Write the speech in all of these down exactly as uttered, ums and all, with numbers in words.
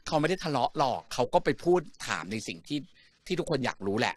เขาไม่ได้ทะเลาะหรอกเขาก็ไปพูดถามในสิ่งที่ที่ทุกคนอยากรู้แหละ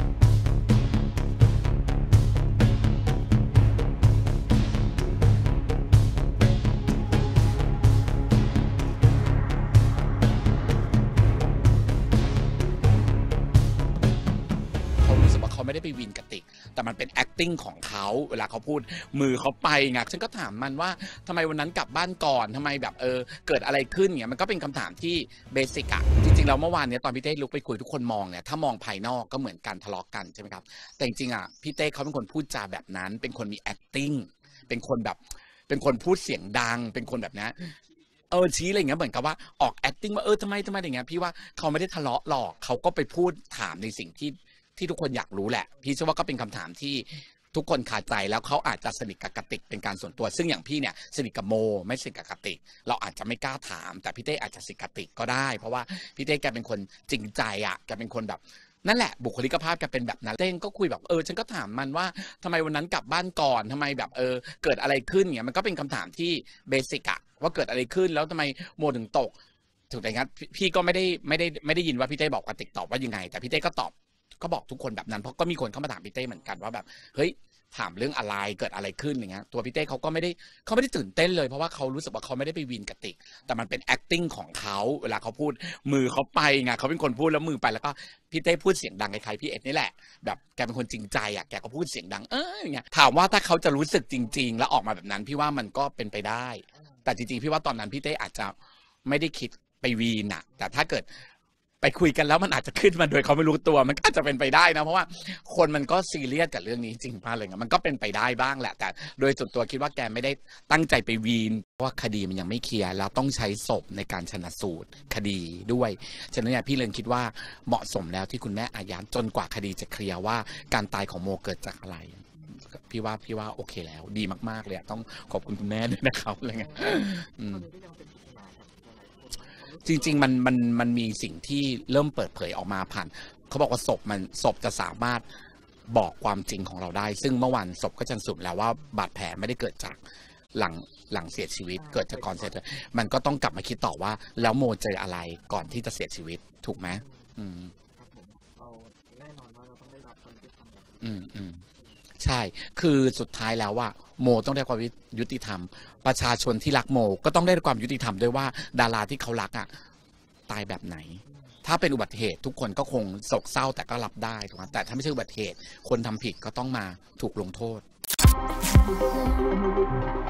เขาไม่ได้ไปวินกระติกแต่มันเป็น acting ของเขาเวลาเขาพูดมือเขาไปไงฉันก็ถามมันว่าทำไมวันนั้นกลับบ้านก่อนทำไมแบบเออเกิดอะไรขึ้นเนี่ยมันก็เป็นคำถามที่เบสิกอะจริงๆแล้วเมื่อวานเนี้ยตอนพี่เต้ลุกไปคุยทุกคนมองเนี่ยถ้ามองภายนอกก็เหมือนการทะเลาะกันใช่ไหมครับแต่จริงๆอะพี่เต้เขาเป็นคนพูดจาแบบนั้นเป็นคนมี acting เป็นคนแบบเป็นคนพูดเสียงดังเป็นคนแบบนี้เออชี้อะไรเงี้ยเหมือนกับว่าออก acting ว่าเออทำไมทำไมอย่างเงี้ยพี่ว่าเขาไม่ได้ทะเลาะหรอกเขาก็ไปพูดถามในสิ่งที่ที่ทุกคนอยากรู้แหละพี่เชื่อว่าก็เป็นคำถามที่ทุกคนคาใจแล้วเขาอาจจะสนิทกับกติกเป็นการส่วนตัวซึ่งอย่างพี่เนี่ยสนิทกับโมไม่สนิทกับกติกเราอาจจะไม่กล้าถามแต่พี่เต้อาจจะสนิทกับกติกก็ได้เพราะว่าพี่เต้แกเป็นคนจริงใจอ่ะแกเป็นคนแบบนั่นแหละบุคลิกภาพแกเป็นแบบนั้นเต้ก็คุยแบบเออฉันก็ถามมันว่าทำไมวันนั้นกลับบ้านก่อนทำไมแบบเออเกิดอะไรขึ้นเนี่ยมันก็เป็นคำถามที่เบสิกอะว่าเกิดอะไรขึ้นแล้วทำไมโมถึงตกถูกไหมครับพี่ก็ไม่ได้ไม่ได้ไม่ได้ยินว่าพี่เต้บอกกติกตอบว่ายังไงแต่พี่เต้ก็ตอบก็บอกทุกคนแบบนั้นเพราะก็มีคนเข้ามาถามพี่เต้เหมือนกันว่าแบบเฮ้ยถามเรื่องอะไรเกิดอะไรขึ้นอย่างเงี้ยตัวพี่เต้เขาก็ไม่ได้เขาไม่ได้ตื่นเต้นเลยเพราะว่าเขารู้สึกว่าเขาไม่ได้ไปวินกระติกแต่มันเป็น acting ของเขาเวลาเขาพูดมือเขาไปไงเขาเป็นคนพูดแล้วมือไปแล้วก็พี่เต้พูดเสียงดังคล้ายๆพี่เอ็ดนี่แหละแบบแกเป็นคนจริงใจอ่ะแกก็พูดเสียงดังเอออย่างเงี้ยถามว่าถ้าเขาจะรู้สึกจริงๆแล้วออกมาแบบนั้นพี่ว่ามันก็เป็นไปได้แต่จริงๆพี่ว่าตอนนั้นพี่เต้อาจจะไม่ได้คิดไปวีนอะแต่ถ้าเกิดไปคุยกันแล้วมันอาจจะขึ้นมาโดยเขาไม่รู้ตัวมันก็อาจจะเป็นไปได้นะเพราะว่าคนมันก็ซีเรียสกับเรื่องนี้จริงป่ะอะไรเงี้ยมันก็เป็นไปได้บ้างแหละแต่โดยส่วนตัวคิดว่าแกไม่ได้ตั้งใจไปวีนเพราะว่าคดีมันยังไม่เคลียร์แล้วต้องใช้ศพในการชันสูตรคดีด้วยฉะนั้นเนี่ยพี่เลยคิดว่าเหมาะสมแล้วที่คุณแม่อายัดจนกว่าคดีจะเคลียร์ว่าการตายของโมเกิดจากอะไรพี่ว่าพี่ว่าโอเคแล้วดีมากๆเลยต้องขอบคุณคุณแม่ด้วยนะครับอะไรเงี้ยจริงๆมันมันมันมีสิ่งที่เริ่มเปิดเผยออกมาผ่านเขาบอกว่าศพมันศพจะสามารถบอกความจริงของเราได้ซึ่งเมื่อวานศพก็ชันสูตรแล้วว่าบาดแผลไม่ได้เกิดจากหลังหลังเสียชีวิตเกิดจากก่อนเสียชีวิตมันก็ต้องกลับมาคิดต่อว่าแล้วโมเจออะไรก่อนที่จะเสียชีวิตถูกไหมอืมแน่นอนว่าเราต้องได้รับความยุติธรรมอืมอืมใช่คือสุดท้ายแล้วว่าโมต้องได้ความยุติธรรมประชาชนที่รักโมก็ต้องได้ความยุติธรรมด้วยว่าดาราที่เขารักอ่ะตายแบบไหนถ้าเป็นอุบัติเหตุทุกคนก็คงโศกเศร้าแต่ก็รับได้ถูกไหมแต่ถ้าไม่ใช่อุบัติเหตุคนทำผิดก็ต้องมาถูกลงโทษ